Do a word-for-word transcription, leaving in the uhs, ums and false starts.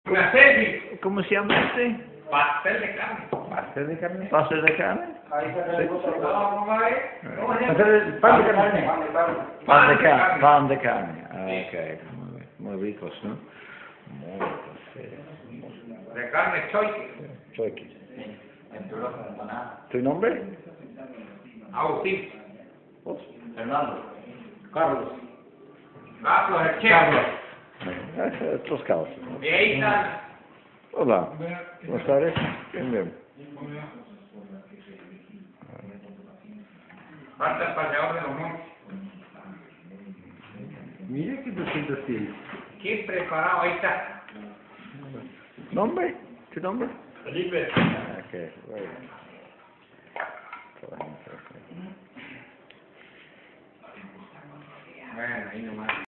Una selfie. ¿Cómo se llama este? Pastel de carne. ¿Pastel de carne? ¿Pastel de carne? Ahí está el Sí, sí. ¿Cómo se llama? Pastel de- pan de carne. Pan de carne. carne. Pan de carne. Ah, ok. Muy, muy ricos, ¿no? Muy ricos, sí. De carne choique. Choique. ¿Tu nombre? Agustín. ¿Vos? Fernando. Carlos. Carlos el chef. Carlos. Eh, Otros casos. Y ahí está. Hola. Buenas tardes. Bien, bien. Falta el paseador de los montes. Mira que doscientos tiene. ¿Quién preparado? Ahí está. ¿Nombre? ¿Tu nombre? Felipe. Ah, ok. Very good. Bueno, ahí nomás.